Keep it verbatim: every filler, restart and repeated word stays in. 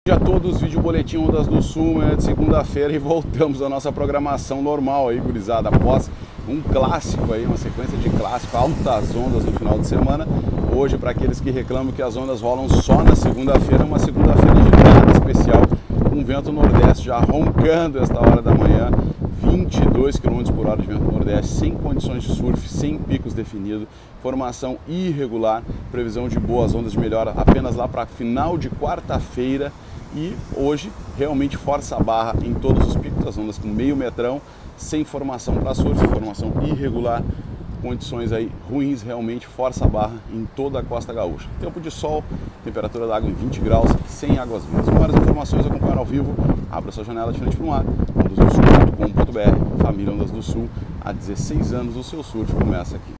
Bom dia a todos, vídeo boletim Ondas do Sul, manhã de segunda-feira, e voltamos à nossa programação normal aí, gurizada, após um clássico aí, uma sequência de clássico, altas ondas no final de semana. Hoje, para aqueles que reclamam que as ondas rolam só na segunda-feira, uma segunda-feira de nada especial, com vento nordeste já roncando esta hora da manhã, vinte e dois quilômetros por hora de vento nordeste, sem condições de surf, sem picos definidos, formação irregular, previsão de boas ondas de melhora apenas lá para final de quarta-feira. E hoje realmente força a barra em todos os picos, as ondas com meio metrão, sem formação para surf, formação irregular, condições aí ruins, realmente força a barra em toda a costa gaúcha. Tempo de sol, temperatura da água em vinte graus, sem águas vivas. Maiores informações acompanhar ao vivo, abra sua janela de frente para o mar, ondas do sul ponto com ponto br, família Ondas do Sul, há dezesseis anos o seu surf começa aqui.